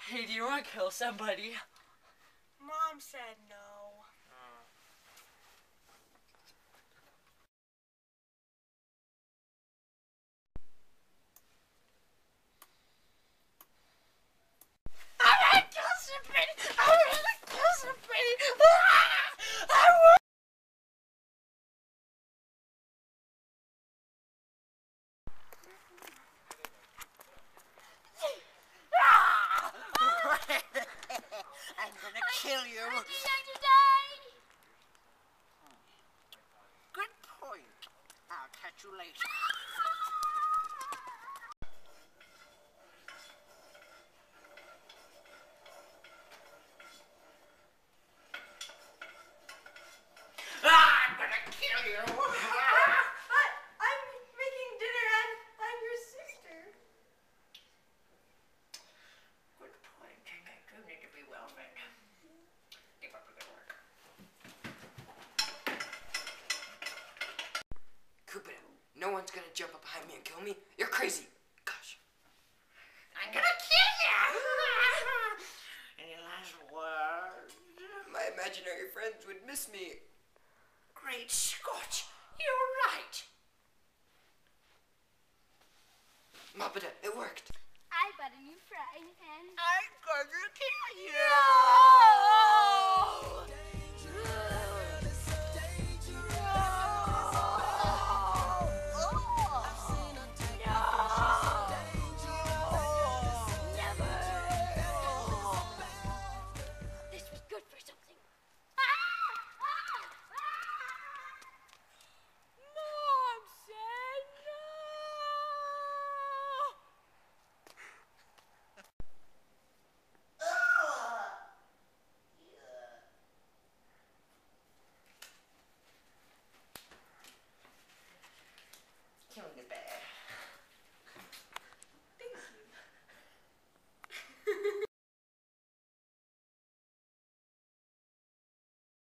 Hey, do you want to kill somebody? Mom said no. I'm gonna kill somebody! I'm gonna kill somebody! Ah! I want... Ah! I'm gonna kill you! Good point. I'll catch you later. I'm gonna kill you! I'm making dinner and I'm your sister. Good point. You need to be well fed. Keep up the good work. Cupid, no one's gonna jump up behind me and kill me. You're crazy. Gosh. I'm gonna kill you! Any last words? My imaginary friends would miss me. Great Scott! You're right! Mappada, it worked. I bought a new frying pan. I'm gonna kill you!